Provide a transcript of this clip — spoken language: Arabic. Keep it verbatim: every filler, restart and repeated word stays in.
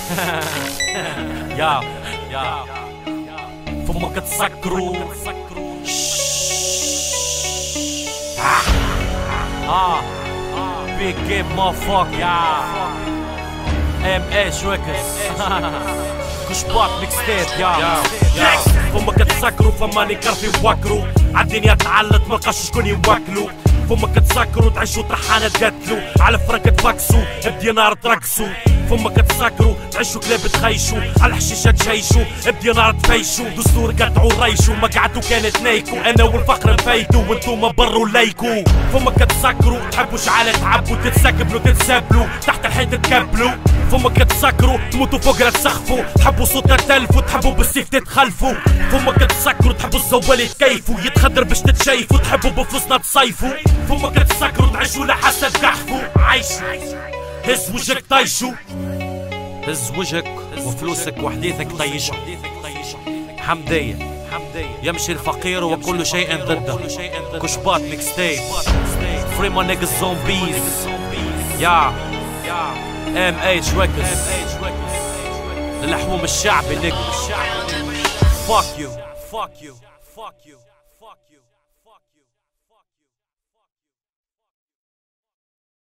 يا يا فمك تسكروا اه بيج جيم مافوك يا ام ايش وكس كشباك ميكستيب يا يا فمك تسكروا فماني كرفي وكروا عالدنيا تعلت ملقاش شكون يوكلوا فمك تسكروا تعيشوا طحانة تقتلوا على فرق تفكسوا بدينار ترقصوا فمك تسكروا تعيشوا كلاب تخيشوا على الحشيشة تشيشوا بدينار تفيشوا دستور قطعوا ريشوا ما قعدتوا كانت نايكو انا والفقر نفايتوا وانتوما بروا ليكو فمك تسكروا تحبوا شعالة تعبوا تتسكبلوا تتسبلوا تحت الحيط تكبلوا فمك تسكروا تموتوا فوق لا تسخفوا تحبوا صوت تلفوا تحبوا بالسيف تتخلفوا فمك تسكروا تحبوا الزوال يتكيفوا يتخدر باش تتشيفوا تحبوا بفلوسنا تصيفوا فمك تسكروا تعيشوا لحسد تحفوا عيشوا هز وجهك طيشوا هز وجهك وفلوسك وحديثك طيشوا حمدية يمشي الفقير وكل شيء ضده كشبات ميكستيب فري ما نيجز زومبيز يا ام ايش وكس للحوم الشعبي نيجز فاك يو فاك يو فاك يو فاك يو